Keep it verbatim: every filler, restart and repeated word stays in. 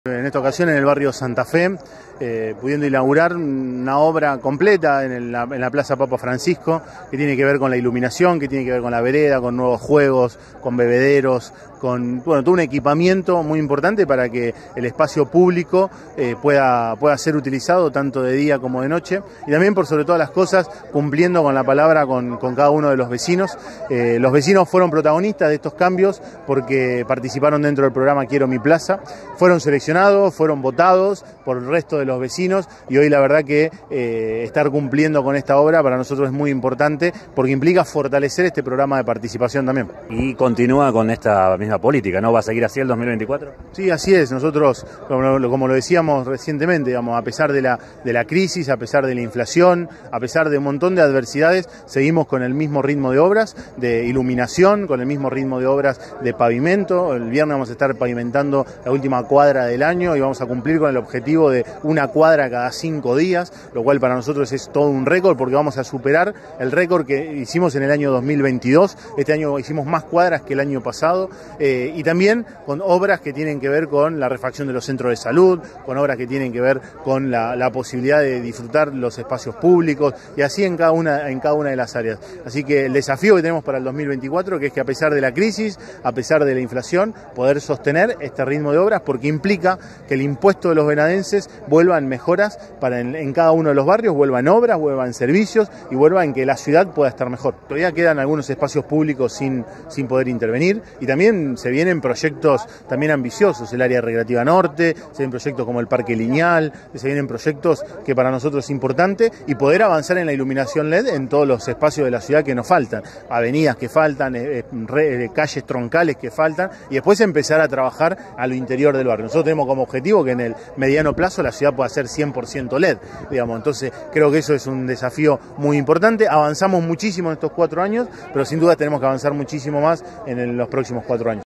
En esta ocasión en el barrio Santa Fe, eh, pudiendo inaugurar una obra completa en, el, en la Plaza Papa Francisco, que tiene que ver con la iluminación, que tiene que ver con la vereda, con nuevos juegos, con bebederos, con bueno, todo un equipamiento muy importante para que el espacio público eh, pueda, pueda ser utilizado tanto de día como de noche, y también por sobre todas las cosas cumpliendo con la palabra con, con cada uno de los vecinos. Eh, los vecinos fueron protagonistas de estos cambios porque participaron dentro del programa Quiero mi Plaza, fueron seleccionados, fueron votados por el resto de los vecinos, y hoy la verdad que eh, estar cumpliendo con esta obra para nosotros es muy importante porque implica fortalecer este programa de participación también. Y continúa con esta misma política, ¿no? ¿Va a seguir así el dos mil veinticuatro? Sí, así es. Nosotros, como lo, como lo decíamos recientemente, digamos, a pesar de la, de la crisis, a pesar de la inflación, a pesar de un montón de adversidades, seguimos con el mismo ritmo de obras, de iluminación, con el mismo ritmo de obras de pavimento. El viernes vamos a estar pavimentando la última cuadra del año y vamos a cumplir con el objetivo de una cuadra cada cinco días, lo cual para nosotros es todo un récord porque vamos a superar el récord que hicimos en el año dos mil veintidós. Este año hicimos más cuadras que el año pasado, eh, y también con obras que tienen que ver con la refacción de los centros de salud, con obras que tienen que ver con la, la posibilidad de disfrutar los espacios públicos, y así en cada una, en cada una de las áreas. Así que el desafío que tenemos para el dos mil veinticuatro, que es que a pesar de la crisis, a pesar de la inflación, poder sostener este ritmo de obras, porque implica que el impuesto de los venadenses vuelva en mejoras para en, en cada uno de los barrios, vuelva en obras, vuelva en servicios y vuelva en que la ciudad pueda estar mejor. Todavía quedan algunos espacios públicos sin, sin poder intervenir, y también se vienen proyectos también ambiciosos, el área recreativa norte, se vienen proyectos como el Parque Lineal, se vienen proyectos que para nosotros es importante, y poder avanzar en la iluminación L E D en todos los espacios de la ciudad que nos faltan, avenidas que faltan, eh, re, eh, calles troncales que faltan, y después empezar a trabajar a lo interior del barrio. Nosotros tenemos como objetivo que en el mediano plazo la ciudad pueda ser cien por ciento L E D, digamos. Entonces creo que eso es un desafío muy importante. Avanzamos muchísimo en estos cuatro años, pero sin duda tenemos que avanzar muchísimo más en los próximos cuatro años.